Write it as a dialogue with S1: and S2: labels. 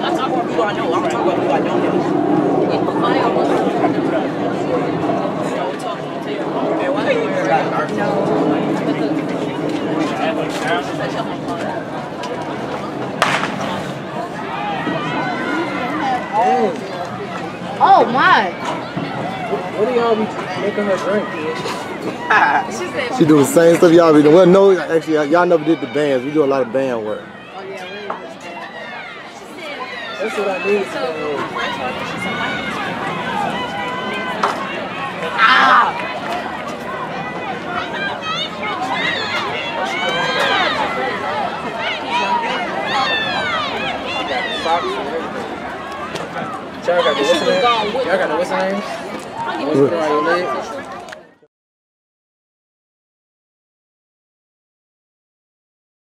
S1: Oh my!
S2: What do y'all be making her drink?
S3: She do the same stuff y'all be doing. Well, no, actually, y'all never did the bands. We do a lot of band work.
S1: Oh yeah, we did that.
S2: That's what I need.
S1: Ah!
S2: Y'all got the what's name? Y'all got the what's name? What's around your leg?